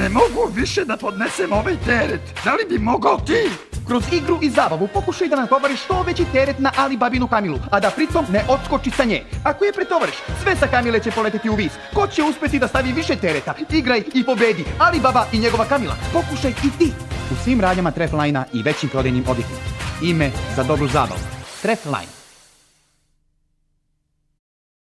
mogu više da podnesem ovaj teret. Da li bi mogao ti? Kroz igru i zabavu pokušaj da natovariš što veći teret na Alibabinu Kamilu, a da pritom ne odskoči sa nje. Ako je pretovariš, sve sa Kamile će poleteti u vis. Ko će uspeti da stavi više tereta? Igraj i pobedi. Alibaba i njegova Kamila. Pokušaj i ti. U svim radnjama Trefline-a i većim prodajnim objektima. Ime za dobru zabavu. Trefline.